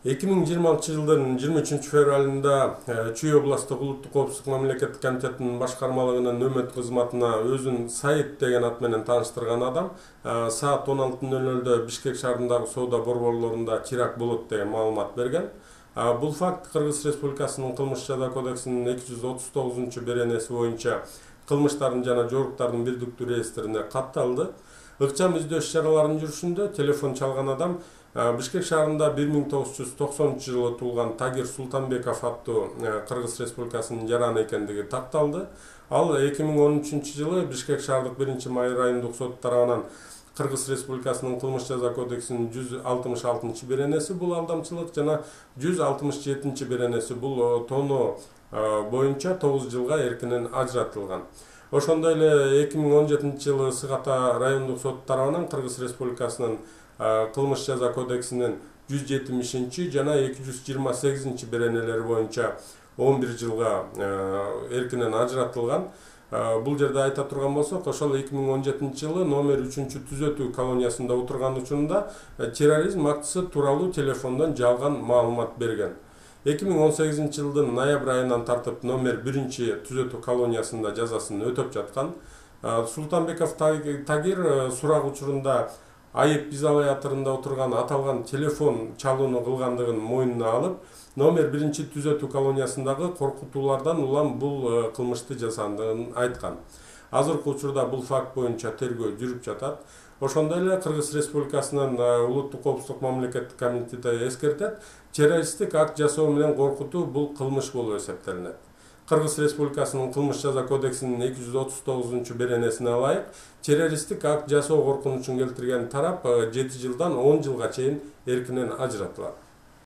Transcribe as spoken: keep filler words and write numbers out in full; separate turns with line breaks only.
эки миң жыйырманчы жылдын жыйырма үчүнчү февралында Чүй областтык улуттук коопсуздук мамлекеттик комитетинин башкармалыгынын нөмөт кызматына өзүн Саид деген ат менен тааныштырган адам саат он алты ноль нольдо Бишкек шаарындагы соода борборлорунда чырак болот деген маалымат берген. Бул факт Кыргыз Республикасынын кылмыш жаза кодексинин эки жүз отуз тогузунчу беренеси боюнча кылмыштардын жана жоруктардын бирдиктүү реестрине катталды. Ыкчам издөө иш-чараларынын жүрүшүндө телефон чалган адам Бишкек шаарында бир миң тогуз жүз токсонунчу жылы туулган Тагир Султанбеков аттуу Кыргыз Республикасынын жараны экендиги такталды. Ал эки миң он үчүнчү жылы Бишкек шаардык биринчи май райондук сот тарабынан Кыргыз Республикасынын кылмыш жаза кодексинин жүз алтымыш алтынчы беренеси бул алдамчылык жана жүз алтымыш жетинчи беренеси бул тоноо боюнча тогуз жылга эркинен ажыратылган. Ошондой эле эки миң он жетинчи жылы Ысык Ата райондук сот тарабынан Кыргыз Республикасынын кылмыш жаза кодексинин жүз жетимишинчи жана эки жүз жыйырма сегизинчи беренелери боюнча он бир жылга эркинен ажыратылган. Бул жерде айта турган болсок, ошол эки миң он жетинчи жылы номер үчүнчү түзөтүү колониясында отурган учурунда терроризм актысы тууралуу телефондон жалган маалымат берген. эки миң он сегизинчи жылдын ноябрь айынан тартып номер биринчи түзөтүү колониясында жазасын өтөп жаткан. Султанбеков Тагир сурак учурунда айып изоляторунда отурган аталган телефон чалууну кылгандыгын мойнуна алып, номер биринчи түзөтүү колониясындагы коркутуулардан улам бул кылмышты жасагандыгын айткан. Азыркы учурда бул факт боюнча тергөө жүрүп жатат. Ошондой эле Кыргыз Республикасынын улуттук коопсуздук мамлекеттик комитети эскертет, террористтик акт жасоо менен коркутуу бул кылмыш болуп эсептелинет. Кыргыз Республикасынын кылмыш жаза кодексинин эки жүз отуз тогузунчу беренесине ылайык, террористтик акт жасоо коркунучун келтирген тарап жети жылдан он жылга чейин эркинен ажыратылат.